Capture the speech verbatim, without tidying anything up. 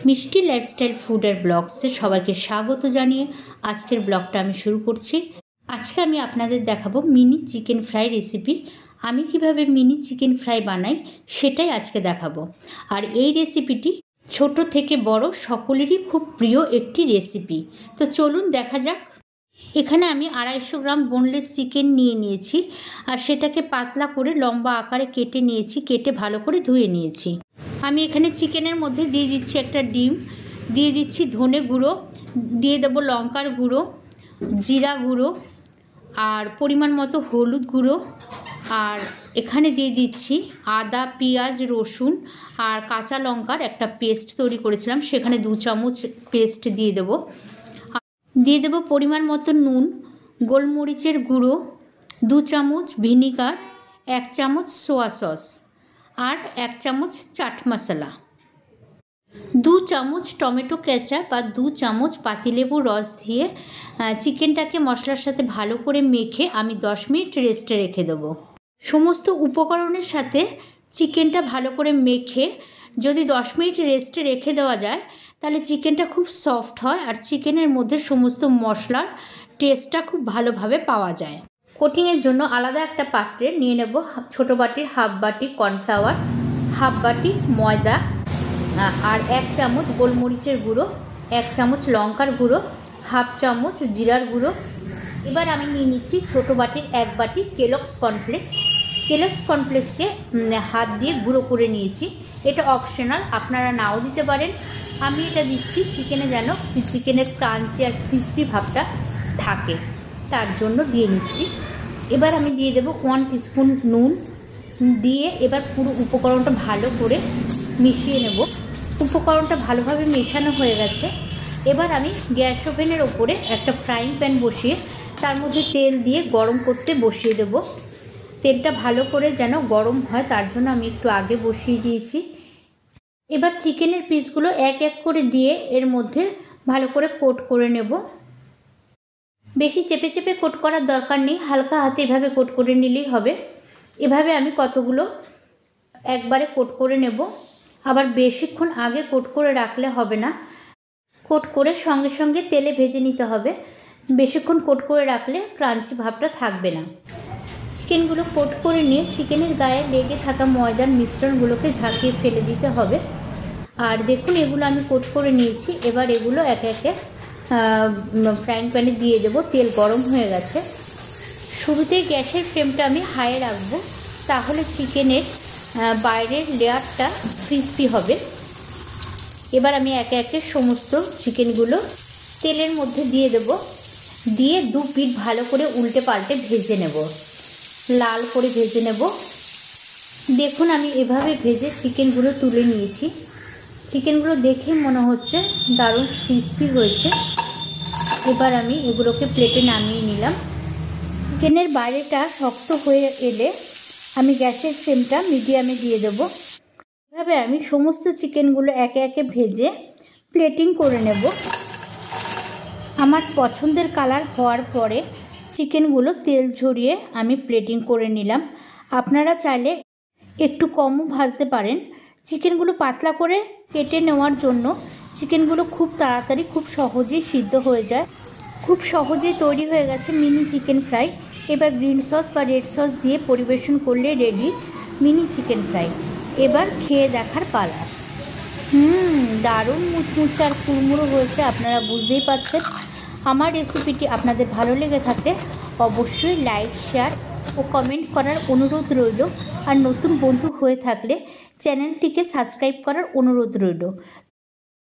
মিষ্টি lifestyle food আর ব্লগসে সবাইকে স্বাগত জানিয়ে আজকের ব্লগটা আমি শুরু করছি। আজকে আমি আপনাদের দেখাবো মিনি চিকেন ফ্রাই রেসিপি। আমি কিভাবে মিনি চিকেন ফ্রাই বানাই সেটাই আজকে দেখাবো। আর এই রেসিপিটি ছোট থেকে বড় সকলেরই খুব প্রিয় একটি রেসিপি। তো চলুন দেখা যাক। এখানে আমি আড়াইশো গ্রাম বোনলেস চিকেন নিয়ে নিয়েছি আর সেটাকে পাতলা করে লম্বা আকারে কেটে নিয়েছি, কেটে ভালো করে ধুয়ে নিয়েছি। আমি এখানে চিকেনের মধ্যে দিয়ে দিচ্ছি একটা ডিম, দিয়ে দিচ্ছি ধনে গুঁড়ো, দিয়ে দেবো লঙ্কার গুঁড়ো, জিরা গুঁড়ো আর পরিমাণ মতো হলুদ গুঁড়ো, আর এখানে দিয়ে দিচ্ছি আদা পেঁয়াজ রসুন আর কাঁচা লঙ্কার একটা পেস্ট তৈরি করেছিলাম, সেখানে দু চামচ পেস্ট দিয়ে দেবো। দিয়ে দেবো পরিমাণ মতো নুন, গোলমরিচের গুঁড়ো, দু চামচ ভিনিগার, এক চামচ সোয়া সস আর এক চামচ চাট মশলা, দু চামচ টমেটো কেচাপ আর দু চামচ পাতিলেবুর রস দিয়ে চিকেনটাকে মশলার সাথে ভালো করে মেখে আমি দশ মিনিট রেস্টে রেখে দেবো। সমস্ত উপকরণের সাথে চিকেনটা ভালো করে মেখে যদি দশ মিনিট রেস্টে রেখে দেওয়া যায় তাহলে চিকেনটা খুব সফট হয় আর চিকেনের মধ্যে সমস্ত মশলার টেস্টটা খুব ভালোভাবে পাওয়া যায়। কোটিংয়ের জন্য আলাদা একটা পাত্রে নিয়ে নেব ছোটো বাটির হাফ বাটি কর্নফ্লাওয়ার, হাফ বাটি ময়দা আর এক চামচ গোলমরিচের গুঁড়ো, এক চামচ লঙ্কার গুঁড়ো, হাফ চামচ জিরার গুঁড়ো। এবার আমি নিয়ে নিচ্ছি ছোটো বাটির এক বাটি কেলগস কর্নফ্লেক্স। কেলগস কর্নফ্লেক্সকে হাত দিয়ে গুঁড়ো করে নিয়েছি, এটা অপশনাল, আপনারা নাও দিতে পারেন। আমি এটা দিচ্ছি চিকেনে যেন চিকেনের ক্রাঞ্চি আর ক্রিসপি ভাবটা থাকে, তার জন্য দিয়ে নিচ্ছি। এবার আমি দিয়ে দেবো ওয়ান টিস্পুন নুন, দিয়ে এবার পুরো উপকরণটা ভালো করে মিশিয়ে নেব। উপকরণটা ভালোভাবে মেশানো হয়ে গেছে। এবার আমি গ্যাস ওভেনের ওপরে একটা ফ্রাইং প্যান বসিয়ে তার মধ্যে তেল দিয়ে গরম করতে বসিয়ে দেব। তেলটা ভালো করে যেন গরম হয় তার জন্য আমি একটু আগে বসিয়ে দিয়েছি। এবার চিকেনের পিসগুলো এক এক করে দিয়ে এর মধ্যে ভালো করে কোট করে নেব। বেশি চেপে চেপে কোট করার দরকার নেই, হালকা হাতে এভাবে কোট করে নিলেই হবে। এভাবে আমি কতগুলো একবারে কোট করে নেব। আবার বেশিক্ষণ আগে কোট করে রাখলে হবে না, কোট করে সঙ্গে সঙ্গে তেলে ভেজে নিতে হবে। বেশিক্ষণ কোট করে রাখলে ক্রাঞ্চি ভাবটা থাকবে না। চিকেনগুলো কোট করে নিয়ে চিকেনের গায়ে লেগে থাকা ময়দার মিশ্রণগুলোকে ঝাঁকিয়ে ফেলে দিতে হবে। আর দেখুন এগুলো আমি কোট করে নিয়েছি। এবার এগুলো একে একে ফ্রাইং প্যানে দিয়ে দেবো। তেল গরম হয়ে গেছে। শুরুতেই গ্যাসের ফ্লেমটা আমি হাইয়ে রাখবো, তাহলে চিকেনের বাইরের লেয়ারটা ক্রিসপি হবে। এবার আমি একে একে সমস্ত চিকেনগুলো তেলের মধ্যে দিয়ে দেব, দিয়ে দু পিঠ ভালো করে উল্টে পাল্টে ভেজে নেব, লাল করে ভেজে নেব। দেখুন আমি এভাবে ভেজে চিকেনগুলো তুলে নিয়েছি। চিকেনগুলো দেখে মনে হচ্ছে দারুণ ক্রিসপি হয়েছে। এবার আমি এগুলোকে প্লেটে নামিয়ে নিলাম। চিকেনের বাইরেটা শক্ত হয়ে এলে আমি গ্যাসের ফ্লেমটা মিডিয়ামে দিয়ে দেব। এভাবে আমি সমস্ত চিকেনগুলো একে একে ভেজে প্লেটিং করে নেব। আমার পছন্দের কালার হওয়ার পরে চিকেনগুলো তেল ঝরিয়ে আমি প্লেটিং করে নিলাম। আপনারা চাইলে একটু কমও ভাজতে পারেন। চিকেনগুলো পাতলা করে কেটে নেওয়ার জন্য চিকেনগুলো খুব তাড়াতাড়ি খুব সহজেই সিদ্ধ হয়ে যায়। খুব সহজেই তৈরি হয়ে গেছে মিনি চিকেন ফ্রাই। এবার গ্রিন সস বা রেড সস দিয়ে পরিবেশন করলে রেডি মিনি চিকেন ফ্রাই। এবার খেয়ে দেখার পালা। হুম দারুণ মুচমুচে আর কুড়মুড়ো হয়েছে, আপনারা বুঝতেই পারছেন। আমার রেসিপিটি আপনাদের ভালো লেগে থাকলে অবশ্যই লাইক শেয়ার ও কমেন্ট করার অনুরোধ রইল। আর নতুন বন্ধু হয়ে থাকলে চ্যানেলটিকে সাবস্ক্রাইব করার অনুরোধ রইল।